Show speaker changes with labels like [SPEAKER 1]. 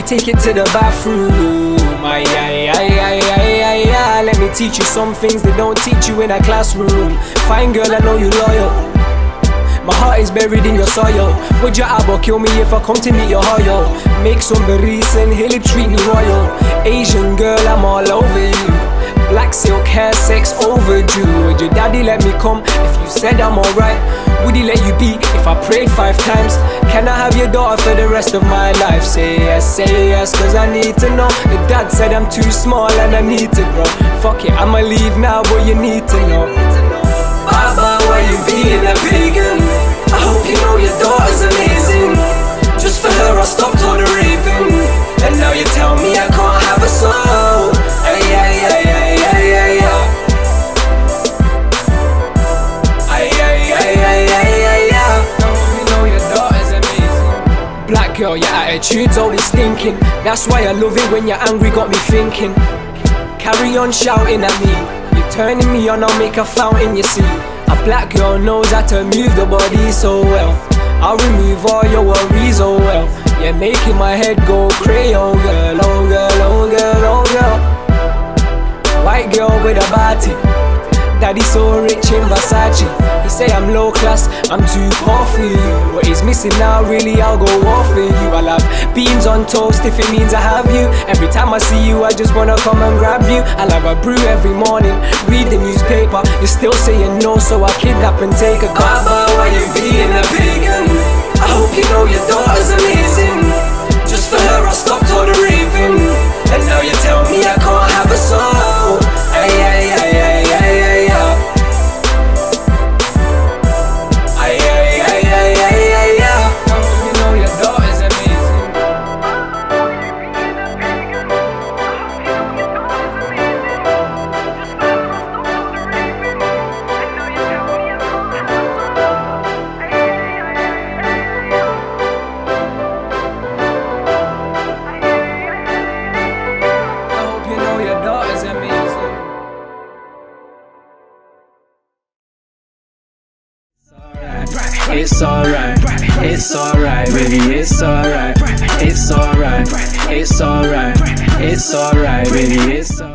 [SPEAKER 1] take it to the bathroom. Let me teach you some things they don't teach you in a classroom. Fine girl, I know you loyal. My heart is buried in your soil. Would your abba kill me if I come to meet your hoyo? Make some berries and he'll treat me royal. Asian girl, I'm all over you. Black silk hair, sex overdue. Would your daddy let me come if you said I'm alright? Would he let you be if I prayed 5 times? Can I have your daughter for the rest of my life? Say yes, cause I need to know. The dad said I'm too small and I need to grow. Fuck it, I'ma leave now, but you need to know. Baba, why you being a vegan? I hope you know your daughter's amazing. Just for her I stopped all the raving. And now you tell me I can't have a soul. Black girl, your attitude's always stinking. That's why I love it when you're angry, got me thinking. Carry on shouting at me. You're turning me on, I'll make a fountain, you see. A black girl knows how to move the body so well. I'll remove all your worries, oh well. You're making my head go crazy, oh girl, oh girl, oh girl, oh girl. White girl with a body. Daddy so rich in Versace. He say I'm low class, I'm too poor for you. What he's missing now, really I'll go off for you. I'll have beans on toast if it means I have you. Every time I see you I just wanna come and grab you. I'll have a brew every morning, read the newspaper. You're still saying no, so I kidnap and take a Baba, why you being a vegan? I hope you know your daughter's amazing. Just for her I stopped all the raving. And now you tell me I can't have a soul.
[SPEAKER 2] It's alright, it's alright, baby, it's alright, it's alright, it's alright, it's alright, baby, it's alright.